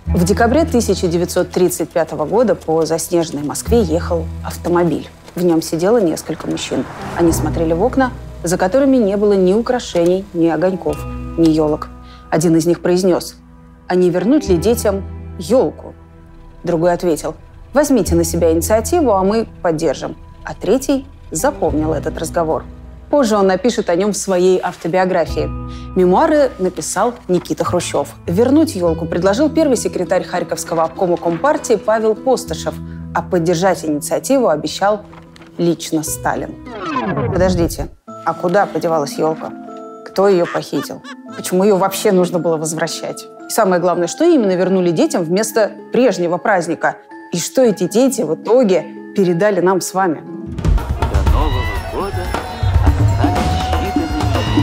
В декабре 1935 года по заснеженной Москве ехал автомобиль. В нем сидело несколько мужчин. Они смотрели в окна, за которыми не было ни украшений, ни огоньков, ни елок. Один из них произнес: «А не вернуть ли детям елку?» Другой ответил: «Возьмите на себя инициативу, а мы поддержим». А третий запомнил этот разговор. Позже он напишет о нем в своей автобиографии. Мемуары написал Никита Хрущев. Вернуть елку предложил первый секретарь Харьковского обкома Компартии Павел Постышев, а поддержать инициативу обещал лично Сталин. Подождите, а куда подевалась елка? Кто ее похитил? Почему ее вообще нужно было возвращать? И самое главное, что именно вернули детям вместо прежнего праздника? И что эти дети в итоге передали нам с вами? До Нового года остались считанные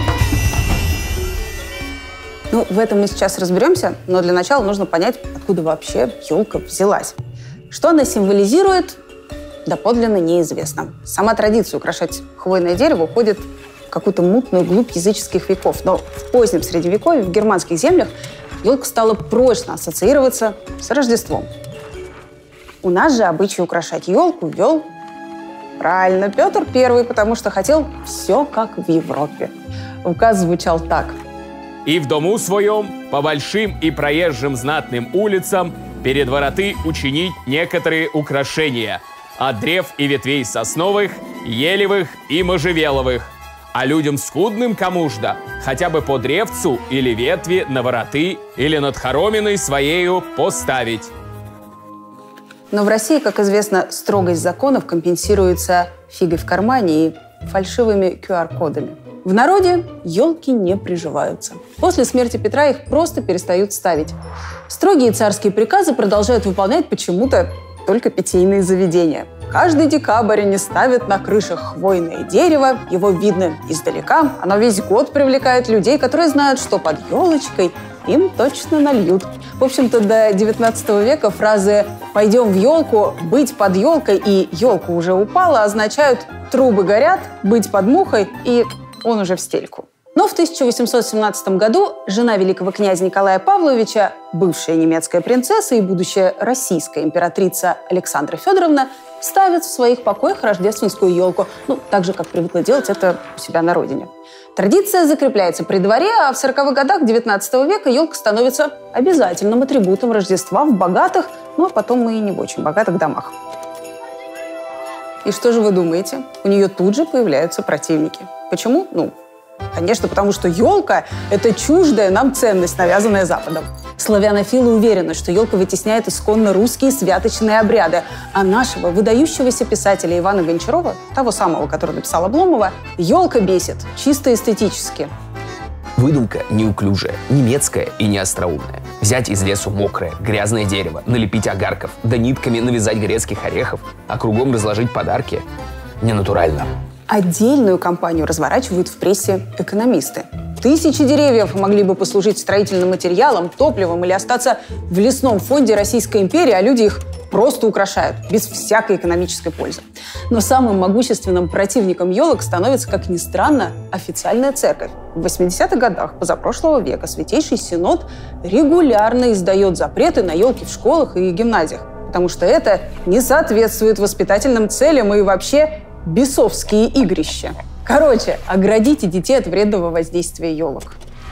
Ну, в этом мы сейчас разберемся, но для начала нужно понять, откуда вообще елка взялась. Что она символизирует, доподлинно неизвестно. Сама традиция украшать хвойное дерево уходит в какую-то мутную глубь языческих веков. Но в позднем Средневековье в германских землях елка стала прочно ассоциироваться с Рождеством. У нас же обычай украшать елку ввел, правильно, Петр I, потому что хотел все как в Европе. Указ звучал так. «И в дому своем, по большим и проезжим знатным улицам, перед вороты учинить некоторые украшения от древ и ветвей сосновых, елевых и можжевеловых, а людям скудным комужда хотя бы по древцу или ветви на вороты или над хороминой своею поставить». Но в России, как известно, строгость законов компенсируется фигой в кармане и фальшивыми QR-кодами. В народе елки не приживаются. После смерти Петра их просто перестают ставить. Строгие царские приказы продолжают выполнять почему-то только питейные заведения. Каждый декабрь они ставят на крышах хвойное дерево, его видно издалека. Оно весь год привлекает людей, которые знают, что под елочкой им точно нальют. В общем-то, до 19 века фразы «пойдем в елку», «быть под елкой» и «елка уже упала» означают «трубы горят», «быть под мухой» и «он уже в стельку». Но в 1817 году жена великого князя Николая Павловича, бывшая немецкая принцесса и будущая российская императрица Александра Федоровна, ставит в своих покоях рождественскую елку, так же, как привыкла делать это у себя на родине. Традиция закрепляется при дворе, а в 40-х годах XIX века елка становится обязательным атрибутом Рождества в богатых, а потом и не в очень богатых домах. И что же вы думаете? У нее тут же появляются противники. Почему? Конечно, потому что елка – это чуждая нам ценность, навязанная Западом. Славянофилы уверены, что елка вытесняет исконно русские святочные обряды, а нашего выдающегося писателя Ивана Гончарова, того самого, который написал Обломова, елка бесит чисто эстетически. Выдумка неуклюжая, немецкая и не остроумная. Взять из лесу мокрое, грязное дерево, налепить огарков, да нитками навязать грецких орехов, а кругом разложить подарки – ненатурально. Отдельную кампанию разворачивают в прессе экономисты. Тысячи деревьев могли бы послужить строительным материалом, топливом или остаться в лесном фонде Российской империи, а люди их просто украшают, без всякой экономической пользы. Но самым могущественным противником елок становится, как ни странно, официальная церковь. В 80-х годах позапрошлого века Святейший Синод регулярно издает запреты на елки в школах и гимназиях, потому что это не соответствует воспитательным целям и вообще бесовские игрища. Короче, оградите детей от вредного воздействия елок.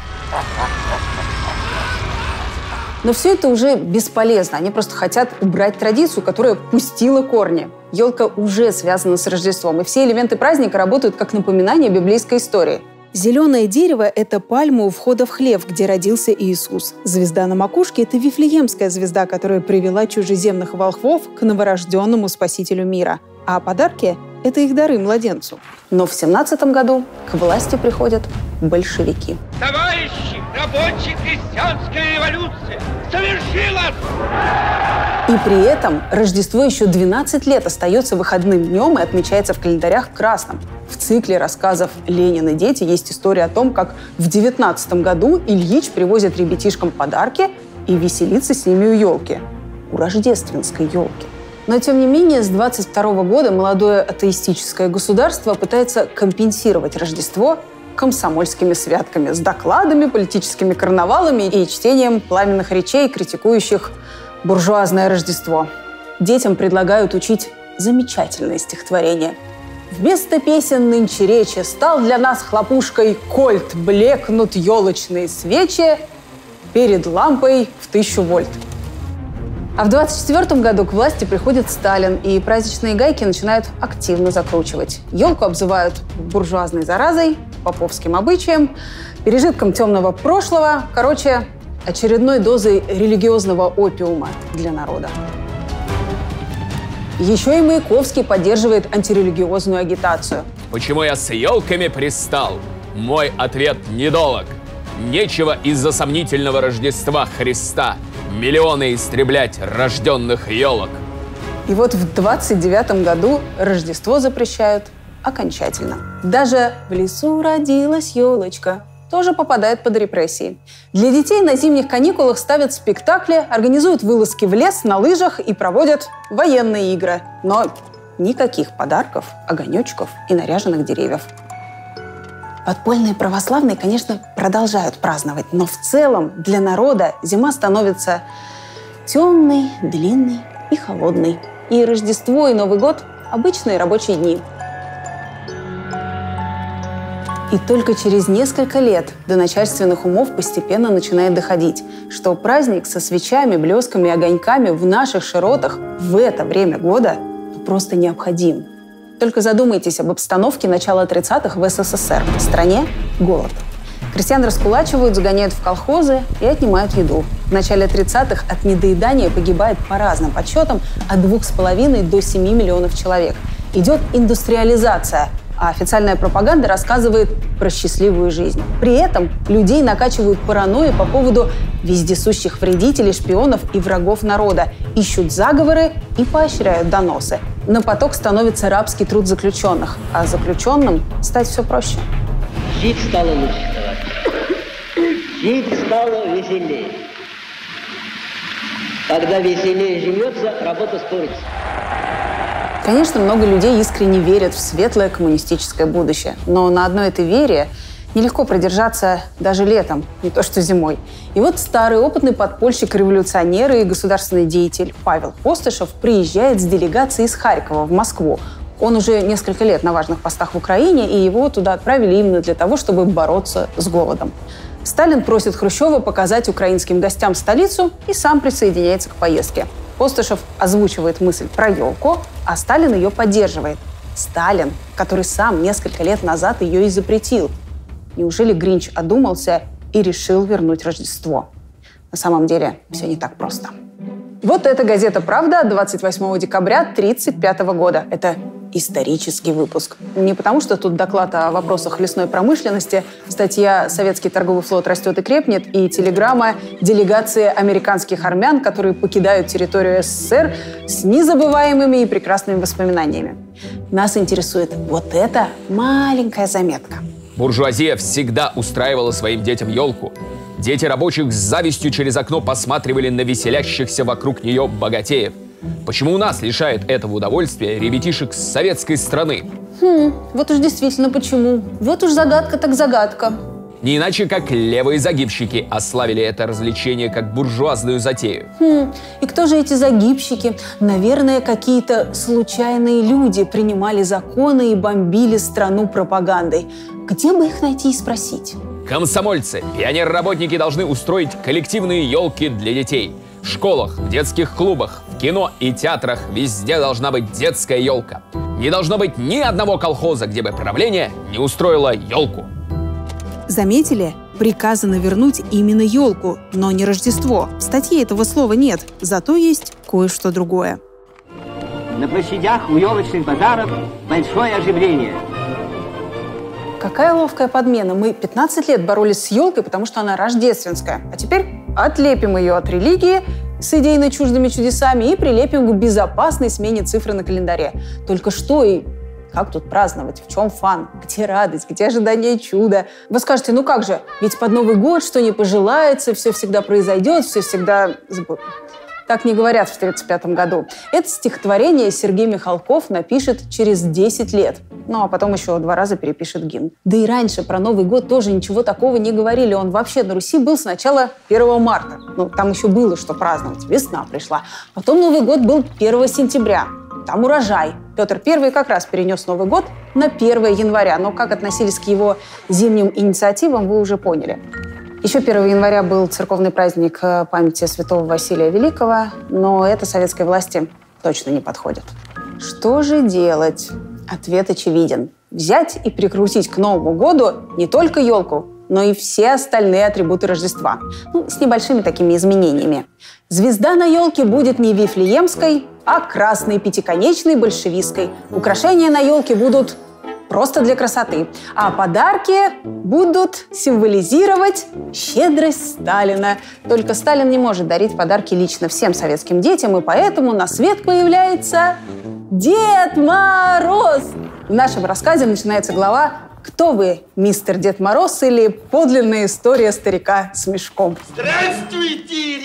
Но все это уже бесполезно. Они просто хотят убрать традицию, которая пустила корни. Елка уже связана с Рождеством, и все элементы праздника работают как напоминание библейской истории. Зеленое дерево – это пальма у входа в хлев, где родился Иисус. Звезда на макушке – это Вифлеемская звезда, которая привела чужеземных волхвов к новорожденному Спасителю мира. А подарки – это их дары младенцу. Но в 17 году к власти приходят большевики. Товарищи, рабочая крестьянская революция совершилась! И при этом Рождество еще 12 лет остается выходным днем и отмечается в календарях красным. В цикле рассказов «Ленин и дети» есть история о том, как в 19 году Ильич привозит ребятишкам подарки и веселится с ними у елки. У рождественской елки. Но, тем не менее, с 22 года молодое атеистическое государство пытается компенсировать Рождество комсомольскими святками с докладами, политическими карнавалами и чтением пламенных речей, критикующих буржуазное Рождество. Детям предлагают учить замечательное стихотворение. «Вместо песен нынче речи стал для нас хлопушкой кольт, блекнут елочные свечи перед лампой в 1000 вольт». А в 1924 году к власти приходит Сталин, и праздничные гайки начинают активно закручивать. Елку обзывают буржуазной заразой, поповским обычаем, пережитком темного прошлого, короче, очередной дозой религиозного опиума для народа. Еще и Маяковский поддерживает антирелигиозную агитацию. Почему я с елками пристал? Мой ответ недолог. Нечего из-за сомнительного Рождества Христа миллионы истреблять рожденных елок. И вот в 1929 году Рождество запрещают окончательно. Даже «В лесу родилась елочка» тоже попадает под репрессии. Для детей на зимних каникулах ставят спектакли, организуют вылазки в лес на лыжах и проводят военные игры. Но никаких подарков, огонечков и наряженных деревьев. Подпольные православные, конечно, продолжают праздновать, но в целом для народа зима становится темной, длинной и холодной. И Рождество, и Новый год – обычные рабочие дни. И только через несколько лет до начальственных умов постепенно начинает доходить, что праздник со свечами, блесками и огоньками в наших широтах в это время года просто необходим. Только задумайтесь об обстановке начала 30-х в СССР. В стране голод. Крестьян раскулачивают, загоняют в колхозы и отнимают еду. В начале 30-х от недоедания погибает по разным подсчетам от 2,5 до 7 миллионов человек. Идет индустриализация, а официальная пропаганда рассказывает про счастливую жизнь. При этом людей накачивают паранойей по поводу вездесущих вредителей, шпионов и врагов народа, ищут заговоры и поощряют доносы. На поток становится рабский труд заключенных, а заключенным стать все проще. Жить стало лучше, товарищ. Жить стало веселее. Когда веселее живется, работа спорится. Конечно, много людей искренне верят в светлое коммунистическое будущее. Но на одной этой вере нелегко продержаться даже летом, не то что зимой. И вот старый опытный подпольщик-революционер и государственный деятель Павел Постышев приезжает с делегацией из Харькова в Москву. Он уже несколько лет на важных постах в Украине, и его туда отправили именно для того, чтобы бороться с голодом. Сталин просит Хрущева показать украинским гостям столицу и сам присоединяется к поездке. Постышев озвучивает мысль про елку, а Сталин ее поддерживает. Сталин, который сам несколько лет назад ее и запретил. Неужели Гринч одумался и решил вернуть Рождество? На самом деле все не так просто. Вот эта газета «Правда» от 28 декабря 1935 года. Это исторический выпуск. Не потому, что тут доклад о вопросах лесной промышленности, статья «Советский торговый флот растет и крепнет» и телеграмма делегации американских армян, которые покидают территорию СССР с незабываемыми и прекрасными воспоминаниями. Нас интересует вот эта маленькая заметка. Буржуазия всегда устраивала своим детям елку. Дети рабочих с завистью через окно посматривали на веселящихся вокруг нее богатеев. Почему у нас лишает этого удовольствия ребятишек с советской страны? Вот уж действительно почему. Вот уж загадка так загадка. Не иначе, как левые загибщики ославили это развлечение как буржуазную затею. И кто же эти загибщики? Наверное, какие-то случайные люди принимали законы и бомбили страну пропагандой. Где бы их найти и спросить? Комсомольцы, пионер-работники должны устроить коллективные елки для детей. В школах, в детских клубах, в кино и театрах везде должна быть детская елка. Не должно быть ни одного колхоза, где бы правление не устроило елку. Заметили? Приказано вернуть именно елку, но не Рождество. В статье этого слова нет, зато есть кое-что другое. На площадях у елочных базаров большое оживление. Какая ловкая подмена. Мы 15 лет боролись с елкой, потому что она рождественская. А теперь отлепим ее от религии с идейно чуждыми чудесами и прилепим к безопасной смене цифры на календаре. Только что и как тут праздновать? В чем фан? Где радость? Где ожидание чуда? Вы скажете, ну как же? Ведь под Новый год что ни пожелается, все всегда произойдет, все всегда... Так не говорят в 1935 году. Это стихотворение Сергей Михалков напишет через 10 лет. Ну, а потом еще 2 раза перепишет гимн. Да и раньше про Новый год тоже ничего такого не говорили. Он вообще на Руси был сначала 1 марта. Ну, там еще было что праздновать. Весна пришла. Потом Новый год был 1 сентября. Там урожай. Петр I как раз перенес Новый год на 1 января. Но как относились к его зимним инициативам, вы уже поняли. Еще 1 января был церковный праздник памяти святого Василия Великого, но это советской власти точно не подходит. Что же делать? Ответ очевиден. Взять и прикрутить к Новому году не только елку, но и все остальные атрибуты Рождества. Ну, с небольшими такими изменениями. Звезда на елке будет не вифлеемской, а красной, пятиконечной, большевистской. Украшения на елке будут просто для красоты. А подарки будут символизировать щедрость Сталина. Только Сталин не может дарить подарки лично всем советским детям, и поэтому на свет появляется Дед Мороз. В нашем рассказе начинается глава «Кто вы, мистер Дед Мороз?» или «Подлинная история старика с мешком». Здравствуйте,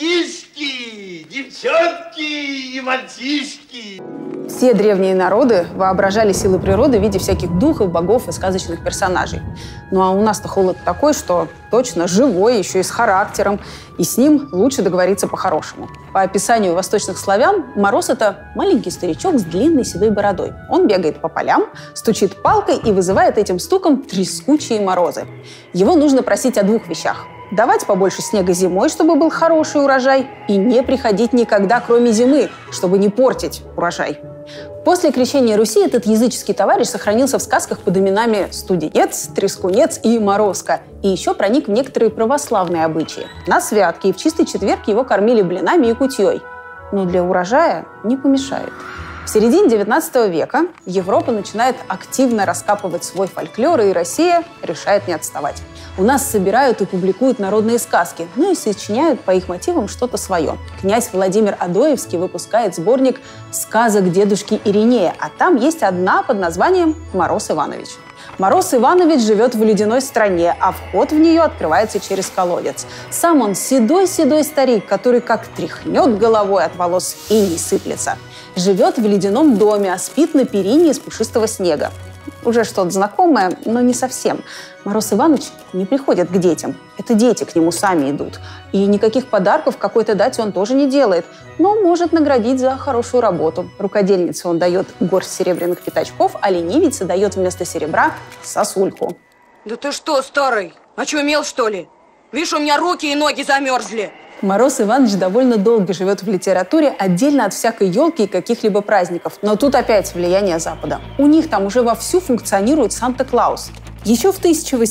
ребятишки, девчонки и мальчишки! Все древние народы воображали силы природы в виде всяких духов, богов и сказочных персонажей. Ну а у нас-то холод такой, что точно живой, еще и с характером, и с ним лучше договориться по-хорошему. По описанию восточных славян, Мороз – это маленький старичок с длинной седой бородой. Он бегает по полям, стучит палкой и вызывает этим стуком трескучие морозы. Его нужно просить о 2 вещах. Давать побольше снега зимой, чтобы был хороший урожай, и не приходить никогда, кроме зимы, чтобы не портить урожай. После крещения Руси этот языческий товарищ сохранился в сказках под именами Студенец, Трескунец и Морозко. И еще проник в некоторые православные обычаи. На святки и в чистый четверг его кормили блинами и кутьей. Но для урожая не помешает. В середине XIX века Европа начинает активно раскапывать свой фольклор, и Россия решает не отставать. У нас собирают и публикуют народные сказки, ну и сочиняют по их мотивам что-то свое. Князь Владимир Адоевский выпускает сборник сказок дедушки Иринея, а там есть одна под названием «Мороз Иванович». Мороз Иванович живет в ледяной стране, а вход в нее открывается через колодец. Сам он седой-седой старик, который как тряхнет головой, от волос иней сыплется. Живет в ледяном доме, а спит на перине из пушистого снега. Уже что-то знакомое, но не совсем. Мороз Иванович не приходит к детям. Это дети к нему сами идут. И никаких подарков какой-то дате он тоже не делает, но может наградить за хорошую работу. Рукодельнице он дает горсть серебряных пятачков, а ленивице дает вместо серебра сосульку. Да ты что, старый? Очумел, что ли? Видишь, у меня руки и ноги замерзли. Мороз Иванович довольно долго живет в литературе, отдельно от всякой елки и каких-либо праздников. Но тут опять влияние Запада. У них там уже вовсю функционирует Санта-Клаус. Еще в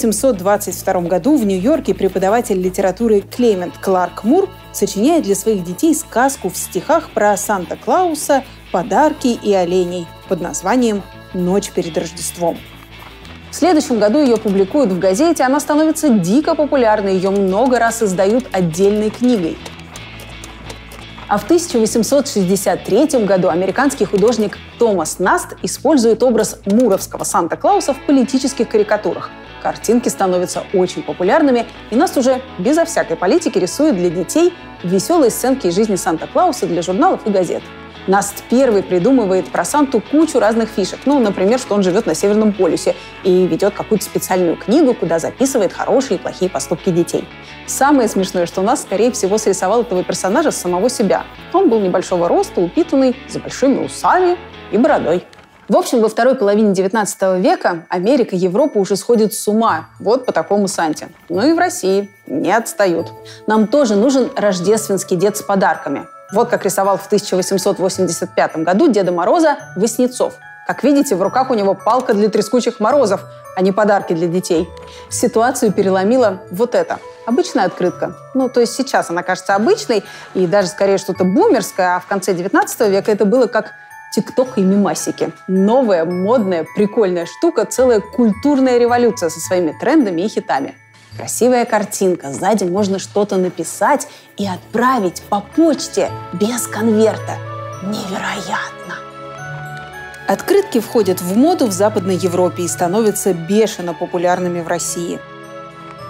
1822 году в Нью-Йорке преподаватель литературы Клемент Кларк Мур сочиняет для своих детей сказку в стихах про Санта-Клауса, подарки и оленей под названием «Ночь перед Рождеством». В следующем году ее публикуют в газете, она становится дико популярной, ее много раз издают отдельной книгой. А в 1863 году американский художник Томас Наст использует образ муровского Санта-Клауса в политических карикатурах. Картинки становятся очень популярными, и Наст уже безо всякой политики рисует для детей веселые сценки из жизни Санта-Клауса для журналов и газет. Наст первый придумывает про Санту кучу разных фишек. Ну, например, что он живет на Северном полюсе и ведет какую-то специальную книгу, куда записывает хорошие и плохие поступки детей. Самое смешное, что Наст, скорее всего, срисовал этого персонажа с самого себя. Он был небольшого роста, упитанный, с большими усами и бородой. В общем, во второй половине XIX века Америка и Европа уже сходят с ума вот по такому Санте. Ну и в России не отстают. Нам тоже нужен рождественский дед с подарками. Вот как рисовал в 1885 году Деда Мороза Васнецов. Как видите, в руках у него палка для трескучих морозов, а не подарки для детей. Ситуацию переломила вот это. Обычная открытка. Ну, то есть сейчас она кажется обычной и даже скорее что-то бумерское, а в конце 19 века это было как ТикТок и мемасики. Новая, модная, прикольная штука, целая культурная революция со своими трендами и хитами. Красивая картинка, сзади можно что-то написать и отправить по почте без конверта. Невероятно! Открытки входят в моду в Западной Европе и становятся бешено популярными в России.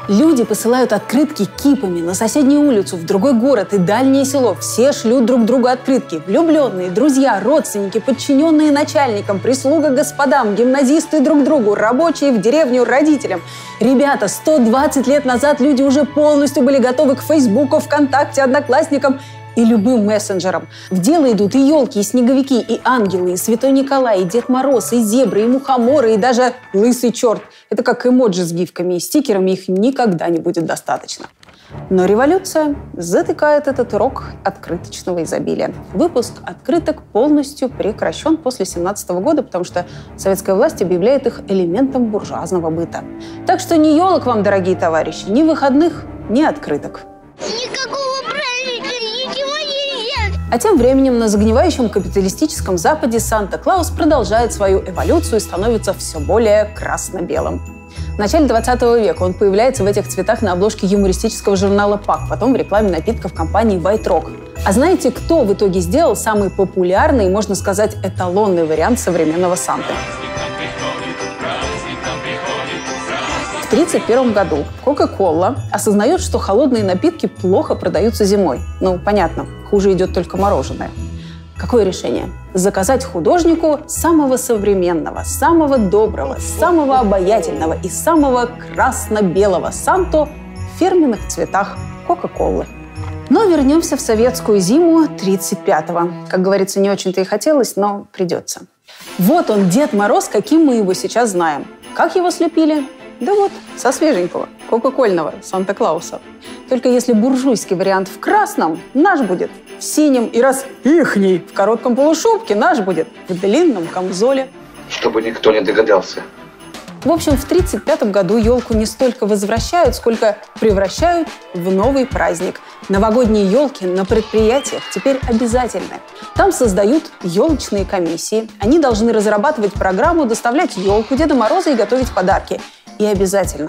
Люди посылают открытки кипами на соседнюю улицу, в другой город и дальнее село. Все шлют друг другу открытки. Влюбленные, друзья, родственники, подчиненные начальникам, прислуга господам, гимназисты друг другу, рабочие в деревню родителям. Ребята, 120 лет назад люди уже полностью были готовы к Фейсбуку, ВКонтакте, Одноклассникам и любым мессенджерам. В дело идут и елки, и снеговики, и ангелы, и Святой Николай, и Дед Мороз, и зебры, и мухоморы, и даже лысый черт. Это как эмоджи с гифками и стикерами, их никогда не будет достаточно. Но революция затыкает этот рог открыточного изобилия. Выпуск открыток полностью прекращен после 1917 года, потому что советская власть объявляет их элементом буржуазного быта. Так что ни елок вам, дорогие товарищи, ни выходных, ни открыток. Никакого праздника, ничего нельзя. А тем временем на загнивающем капиталистическом Западе Санта-Клаус продолжает свою эволюцию и становится все более красно-белым. В начале 20 века он появляется в этих цветах на обложке юмористического журнала «Пак», потом в рекламе напитков компании «White Rock». А знаете, кто в итоге сделал самый популярный, можно сказать, эталонный вариант современного Санты? В 1931 году Coca-Cola осознает, что холодные напитки плохо продаются зимой. Ну, понятно, хуже идет только мороженое. Какое решение? Заказать художнику самого современного, самого доброго, самого обаятельного и самого красно-белого Санту в фирменных цветах Кока-Колы. Но вернемся в советскую зиму 1935-го. Как говорится, не очень-то и хотелось, но придется. Вот он, Дед Мороз, каким мы его сейчас знаем. Как его слепили? Да вот, со свеженького, кока-кольного Санта-Клауса. Только если буржуйский вариант в красном, наш будет в синем, и раз ихний в коротком полушубке, наш будет в длинном камзоле. Чтобы никто не догадался. В общем, в 1935 году елку не столько возвращают, сколько превращают в новый праздник. Новогодние елки на предприятиях теперь обязательны. Там создают елочные комиссии. Они должны разрабатывать программу, доставлять елку, Деда Мороза и готовить подарки. И обязательно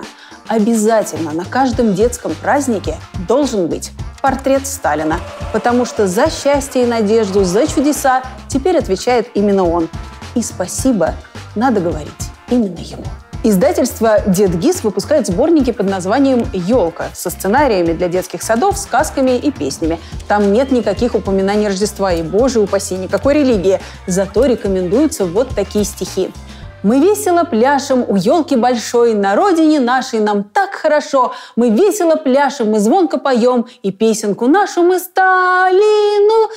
на каждом детском празднике должен быть портрет Сталина. Потому что за счастье и надежду, за чудеса теперь отвечает именно он. И спасибо надо говорить именно ему. Издательство «Дед Гиз» выпускает сборники под названием «Елка» со сценариями для детских садов, сказками и песнями. Там нет никаких упоминаний Рождества и, боже упаси, никакой религии. Зато рекомендуются вот такие стихи. «Мы весело пляшем у елки большой, на родине нашей нам так хорошо. Мы весело пляшем, мы звонко поем, и песенку нашу мы Сталину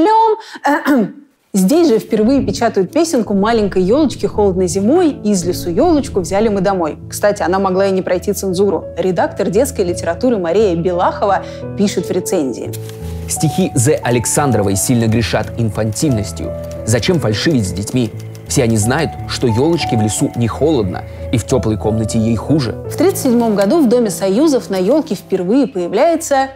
шлем». Здесь же впервые печатают песенку «Маленькой елочки холодной зимой, из лесу елочку взяли мы домой». Кстати, она могла и не пройти цензуру. Редактор детской литературы Мария Белахова пишет в рецензии. Стихи З. Александровой сильно грешат инфантильностью. Зачем фальшивить с детьми? Все они знают, что елочке в лесу не холодно, и в теплой комнате ей хуже. В 1937 году в Доме Союзов на елке впервые появляется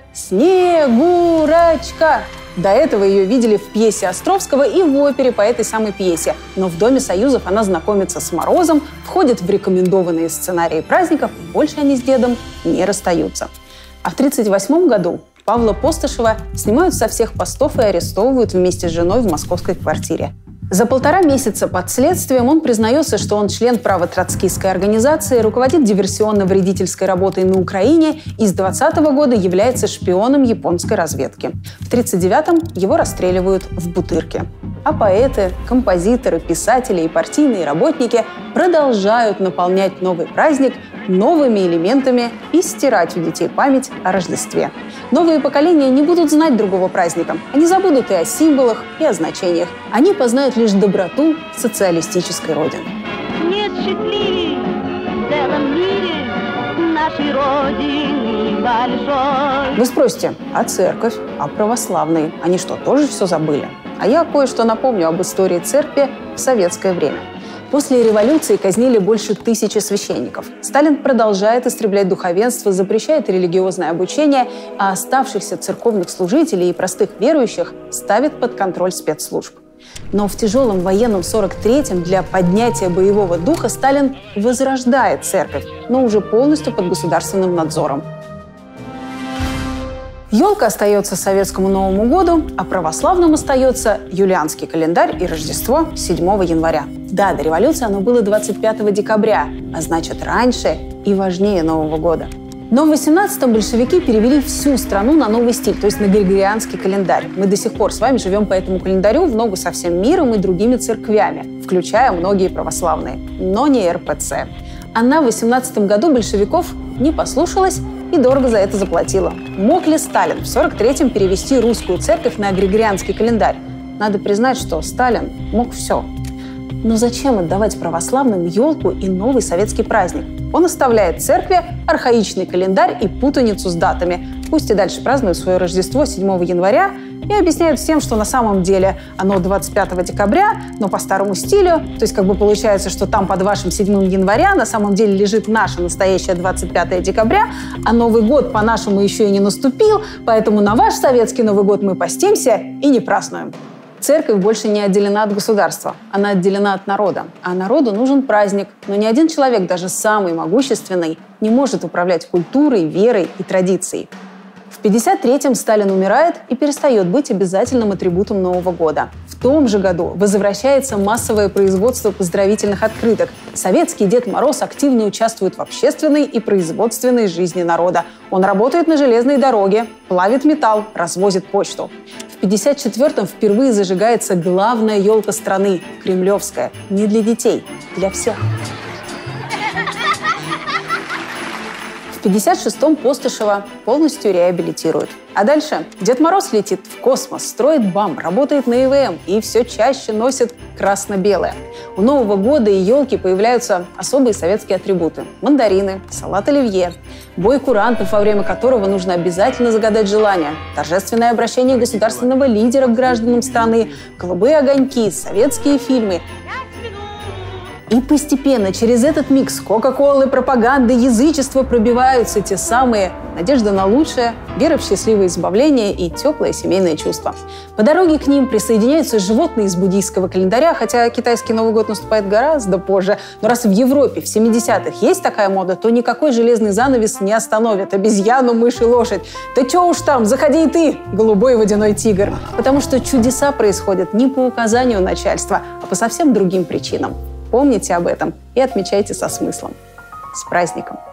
Снегурочка. До этого ее видели в пьесе Островского и в опере по этой самой пьесе. Но в Доме Союзов она знакомится с Морозом, входит в рекомендованные сценарии праздников, и больше они с дедом не расстаются. А в 1938 году Павла Постышева снимают со всех постов и арестовывают вместе с женой в московской квартире. За 1,5 месяца под следствием он признается, что он член правотроцкистской организации, руководит диверсионно-вредительской работой на Украине и с 2020 года является шпионом японской разведки. В 1939-м его расстреливают в Бутырке. А поэты, композиторы, писатели и партийные работники продолжают наполнять новый праздник новыми элементами и стирать у детей память о Рождестве. Новые поколения не будут знать другого праздника. Они забудут и о символах, и о значениях. Они познают лишь доброту социалистической родины. Нет счастливей в целом мире нашей родины большой. Вы спросите, а церковь, а православные? Они что, тоже все забыли? А я кое-что напомню об истории церкви в советское время. После революции казнили больше 1000 священников. Сталин продолжает истреблять духовенство, запрещает религиозное обучение, а оставшихся церковных служителей и простых верующих ставит под контроль спецслужб. Но в тяжелом военном 43-м для поднятия боевого духа Сталин возрождает церковь, но уже полностью под государственным надзором. Елка остается советскому Новому году, а православным остается юлианский календарь и Рождество 7 января. Да, до революции оно было 25 декабря, а значит раньше и важнее Нового года. Но в 18-м большевики перевели всю страну на новый стиль, то есть на григорианский календарь. Мы до сих пор с вами живем по этому календарю в ногу со всем миром и другими церквями, включая многие православные, но не РПЦ. Она в 18-м году большевиков не послушалась и дорого за это заплатила. Мог ли Сталин в 43-м перевести русскую церковь на григорианский календарь? Надо признать, что Сталин мог все. Но зачем отдавать православным елку и новый советский праздник? Он оставляет церкви архаичный календарь и путаницу с датами. Пусть и дальше празднуют свое Рождество 7 января и объясняют всем, что на самом деле оно 25 декабря, но по старому стилю. То есть получается, что там под вашим 7 января на самом деле лежит наше настоящее 25 декабря, а Новый год по-нашему еще и не наступил, поэтому на ваш советский Новый год мы постимся и не празднуем. Церковь больше не отделена от государства, она отделена от народа. А народу нужен праздник. Но ни один человек, даже самый могущественный, не может управлять культурой, верой и традицией. В 1953-м Сталин умирает и перестает быть обязательным атрибутом Нового года. В том же году возвращается массовое производство поздравительных открыток. Советский Дед Мороз активно участвует в общественной и производственной жизни народа. Он работает на железной дороге, плавит металл, развозит почту. В 1954-м впервые зажигается главная елка страны – кремлевская. Не для детей, для всех. В 1956-м Постышева полностью реабилитируют. А дальше Дед Мороз летит в космос, строит БАМ, работает на ИВМ и все чаще носит красно-белое. У Нового года и елки появляются особые советские атрибуты. Мандарины, салат оливье, бой курантов, во время которого нужно обязательно загадать желание, торжественное обращение государственного лидера к гражданам страны, голубые огоньки, советские фильмы. И постепенно через этот микс Кока-Колы, пропаганды, язычества пробиваются те самые надежда на лучшее, вера в счастливое избавление и теплое семейное чувство. По дороге к ним присоединяются животные из буддийского календаря, хотя китайский Новый год наступает гораздо позже. Но раз в Европе в 70-х есть такая мода, то никакой железный занавес не остановит обезьяну, мышь и лошадь. Да чё уж там, заходи и ты, голубой водяной тигр. Потому что чудеса происходят не по указанию начальства, а по совсем другим причинам. Помните об этом и отмечайте со смыслом. С праздником!